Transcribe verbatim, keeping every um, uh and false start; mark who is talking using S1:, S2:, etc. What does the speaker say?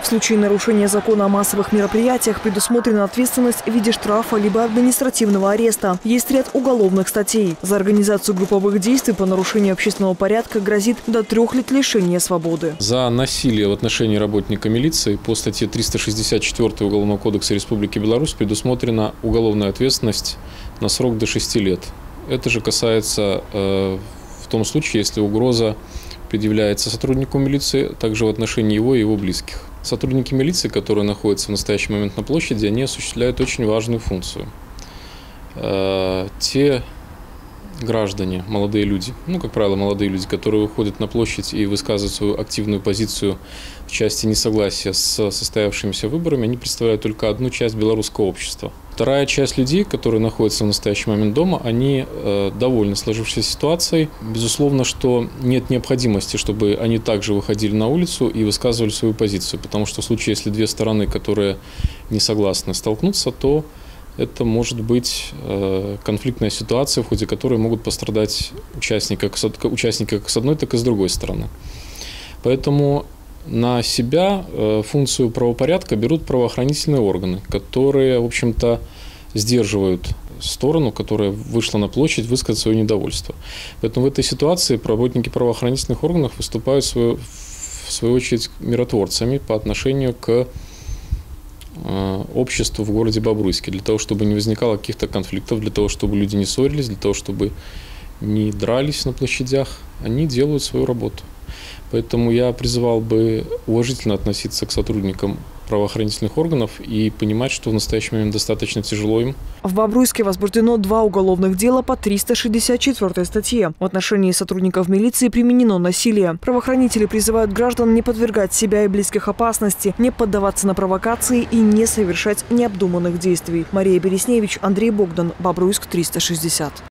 S1: случае нарушения закона о массовых мероприятиях предусмотрена ответственность в виде штрафа либо административного ареста. Есть ряд уголовных статей. За организацию групповых действий по нарушению общественного порядка грозит до трех лет лишения свободы.
S2: За насилие в отношении работника милиции по статье триста шестьдесят четыре Уголовного кодекса Республики Беларусь предусмотрена уголовная ответственность на срок до шести лет. Это же касается э, в том случае, если угроза предъявляется сотруднику милиции, также в отношении его и его близких. Сотрудники милиции, которые находятся в настоящий момент на площади, они осуществляют очень важную функцию. Э, те граждане, молодые люди, ну, как правило, молодые люди, которые выходят на площадь и высказывают свою активную позицию в части несогласия с состоявшимися выборами, они представляют только одну часть белорусского общества. Вторая часть людей, которые находятся в настоящий момент дома, они э, довольны сложившейся ситуацией. Безусловно, что нет необходимости, чтобы они также выходили на улицу и высказывали свою позицию, потому что в случае, если две стороны, которые не согласны, столкнутся, то это может быть э, конфликтная ситуация, в ходе которой могут пострадать участники, участники как с одной, так и с другой стороны. Поэтому на себя э, функцию правопорядка берут правоохранительные органы, которые, в общем-то, сдерживают сторону, которая вышла на площадь, высказать свое недовольство. Поэтому в этой ситуации работники правоохранительных органов выступают в свою, в свою очередь миротворцами по отношению к обществу в городе Бобруйске, для того, чтобы не возникало каких-то конфликтов, для того, чтобы люди не ссорились, для того, чтобы не дрались на площадях. Они делают свою работу. Поэтому я призывал бы уважительно относиться к сотрудникам правоохранительных органов и понимать, что в настоящий момент достаточно тяжело им.
S1: В Бобруйске возбуждено два уголовных дела по триста шестьдесят четвёртой статье. В отношении сотрудников милиции применено насилие. Правоохранители призывают граждан не подвергать себя и близких опасности, не поддаваться на провокации и не совершать необдуманных действий. Мария Бересневич, Андрей Богдан, Бобруйск, триста шестьдесят.